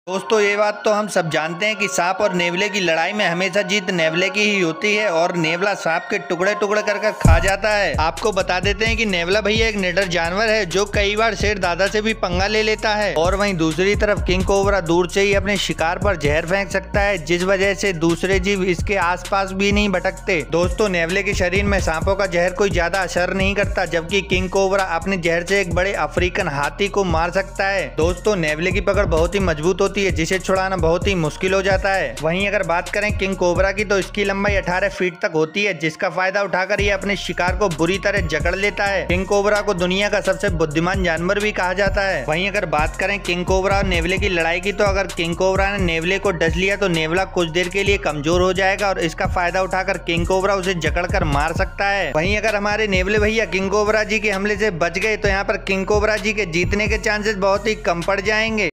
दोस्तों ये बात तो हम सब जानते हैं कि सांप और नेवले की लड़ाई में हमेशा जीत नेवले की ही होती है और नेवला सांप के टुकड़े टुकड़े कर खा जाता है। आपको बता देते हैं कि नेवला भैया एक निडर जानवर है जो कई बार शेर दादा से भी पंगा ले लेता है और वहीं दूसरी तरफ किंग कोबरा दूर से ही अपने शिकार पर जहर फेंक सकता है, जिस वजह से दूसरे जीव इसके आसपास भी नहीं भटकते। दोस्तों नेवले के शरीर में सांपों का जहर कोई ज्यादा असर नहीं करता, जबकि किंग कोबरा अपने जहर से एक बड़े अफ्रीकन हाथी को मार सकता है। दोस्तों नेवले की पकड़ बहुत ही मजबूत होती है जिसे छुड़ाना बहुत ही मुश्किल हो जाता है। वहीं अगर बात करें किंग कोबरा की तो इसकी लंबाई 18 फीट तक होती है, जिसका फायदा उठाकर ये अपने शिकार को बुरी तरह जकड़ लेता है। किंग कोबरा को दुनिया का सबसे बुद्धिमान जानवर भी कहा जाता है। वहीं अगर बात करें किंग कोबरा और नेवले की लड़ाई की तो अगर किंग कोबरा ने नेवले को डस लिया तो नेवला कुछ देर के लिए कमजोर हो जाएगा और इसका फायदा उठाकर किंग कोबरा उसे जकड़ कर मार सकता है। वहीं अगर हमारे नेवले भैया किंग कोबरा जी के हमले से बच गए तो यहाँ पर किंग कोबरा जी के जीतने के चांसेस बहुत ही कम पड़ जाएंगे।